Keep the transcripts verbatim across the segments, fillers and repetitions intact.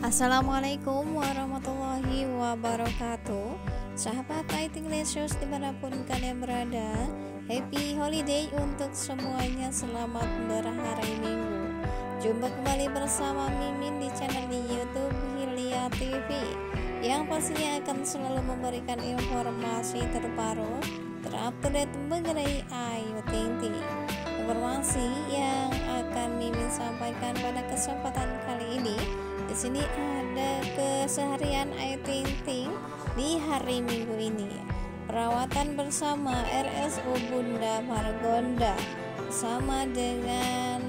Assalamualaikum warahmatullahi wabarakatuh. Sahabat I T Lesius dimanapun kalian berada, happy holiday untuk semuanya. Selamat berhari Minggu. Jumpa kembali bersama Mimin di channel di YouTube Hilya T V yang pastinya akan selalu memberikan informasi terbaru, terupdate mengenai Ayu Ting Ting. Informasi yang akan Mimin sampaikan pada kesempatan kali ini, di sini ada keseharian Ayu Ting Ting di hari Minggu ini. Perawatan bersama R S U Bunda Margonda bersama dengan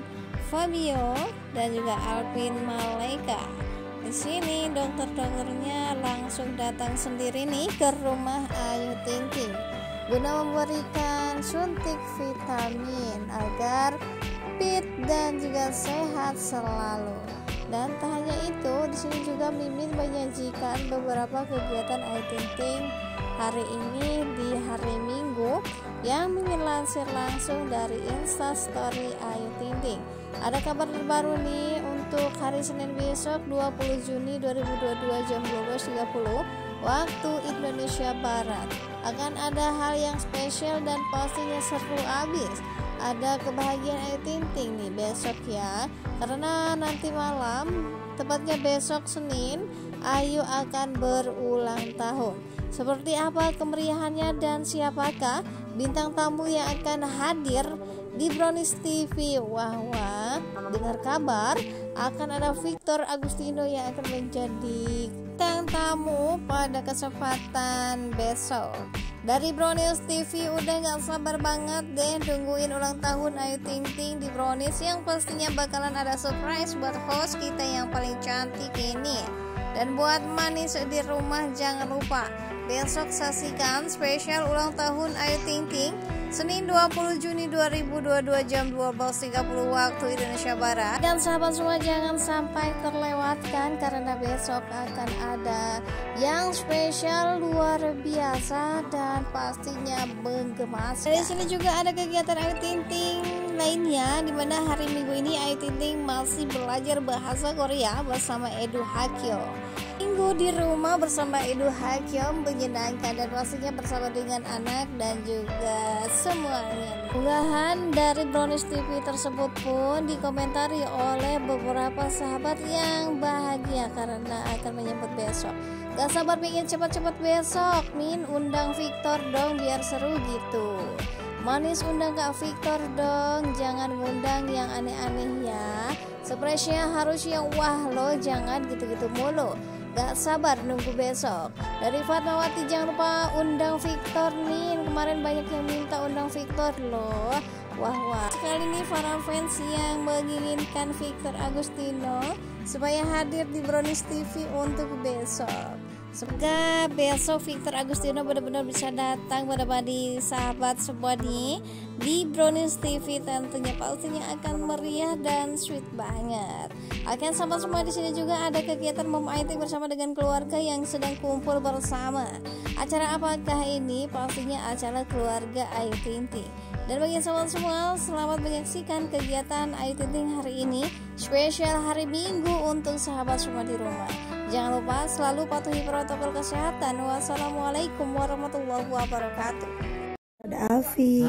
Fabio dan juga Alvin Malaika. Di sini dokter-dokternya langsung datang sendiri nih ke rumah Ayu Ting Ting guna memberikan suntik vitamin agar fit dan juga sehat selalu. Dan tak hanya itu, di sini juga Mimin menyajikan beberapa kegiatan Ayu Ting Ting hari ini di hari Minggu yang Mimin lansir langsung dari Instastory Ayu Ting Ting. Ada kabar terbaru nih untuk hari Senin besok dua puluh Juni dua ribu dua puluh dua jam dua belas tiga puluh waktu Indonesia Barat. Akan ada hal yang spesial dan pastinya seru abis. Ada kebahagiaan Ayu Ting Ting nih besok ya, karena nanti malam, tepatnya besok Senin, Ayu akan berulang tahun. Seperti apa kemeriahannya dan siapakah bintang tamu yang akan hadir di Brownies T V? Wah wah, dengar kabar akan ada Victor Agustino yang akan menjadi bintang tamu pada kesempatan besok. Dari Brownies T V udah gak sabar banget deh tungguin ulang tahun Ayu Ting Ting di Brownies, yang pastinya bakalan ada surprise buat host kita yang paling cantik ini. Dan buat manis di rumah jangan lupa besok saksikan spesial ulang tahun Ayu Ting Ting Senin dua puluh Juni dua ribu dua puluh dua jam dua belas tiga puluh waktu Indonesia Barat. Dan sahabat semua jangan sampai terlewatkan karena besok akan ada yang spesial luar biasa dan pastinya menggemaskan. Di sini juga ada kegiatan Ayu Ting Ting lainnya, di mana hari Minggu ini Ayu Ting Ting masih belajar bahasa Korea bersama Edu Hakyo. Minggu di rumah bersama Edu Hakyo menyenangkan dan pastinya bersama dengan anak dan juga semuanya. Unggahan dari Brownies T V tersebut pun dikomentari oleh beberapa sahabat yang bahagia karena akan menyambut besok. Gak sabar pengen cepat-cepat besok, Min undang Victor dong biar seru gitu. Manis undang Kak Victor dong, jangan undang yang aneh-aneh ya. Surprise-nya harus yang wah loh, jangan gitu-gitu mulu. Gak sabar nunggu besok. Dari Fatmawati jangan lupa undang Victor nih. Kemarin banyak yang minta undang Victor loh. Wah wah. Sekali ini para fans yang menginginkan Victor Agustino supaya hadir di Brownies T V untuk besok. Semoga besok Victor Agustino benar-benar bisa datang pada badi sahabat semua nih di Brownies T V. Tentunya pastinya akan meriah dan sweet banget. Akan sama semua di sini juga ada kegiatan Mom Ayu Ting bersama dengan keluarga yang sedang kumpul bersama. Acara apakah ini? Pastinya acara keluarga Ayu Ting Ting. Dan bagi sahabat semua, selamat menyaksikan kegiatan Ayu Ting Ting hari ini, spesial hari Minggu untuk sahabat semua di rumah. Jangan lupa selalu patuhi protokol kesehatan. Wassalamualaikum warahmatullahi wabarakatuh. Ada Alfi.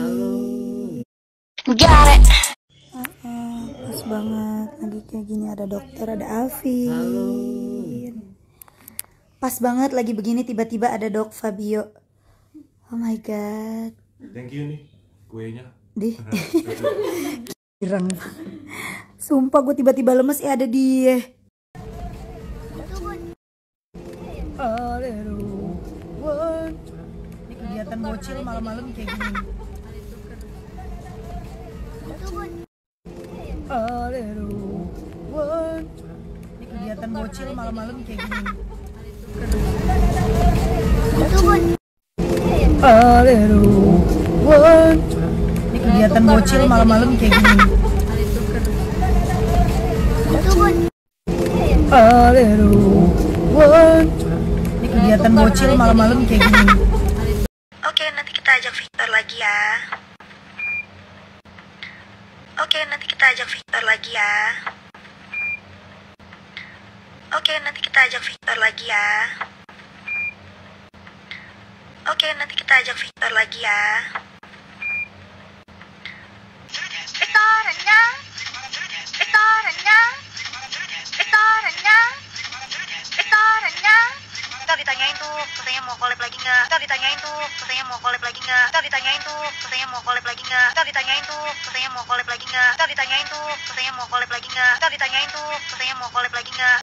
Got it. Uh, uh, pas banget lagi kayak gini ada dokter, ada Alfi. Pas banget lagi begini tiba-tiba ada Dok Fabio. Oh my god. Thank you nih kuenya. Di. Girang. Sumpah gue tiba-tiba lemes ya ada dia. Ini kegiatan bocil malam-malam kayak gini. Ini kegiatan bocil malam-malam kayak gini. Ini kegiatan bocil malam-malam kayak gini. Ini kegiatan bocil malam-malam kayak gini. Oke, nanti kita ajak Victor lagi ya. Oke, nanti kita ajak Victor lagi ya. Oke. Oke, nanti kita ajak Victor lagi ya. Oke, nanti kita ajak Victor lagi ya. Victor, annyeong. Victor, annyeong. Victor, annyeong. Victor, annyeong. Ntar ditanyain tuh, katanya mau collab lagi nggak? Ntar ditanyain tuh, katanya mau collab lagi nggak? Ntar ditanyain tuh, katanya mau collab lagi nggak? Ntar ditanyain tuh, katanya mau collab lagi nggak? Ntar ditanyain tuh, katanya mau collab lagi nggak? Ntar ditanyain tuh, katanya mau collab lagi nggak?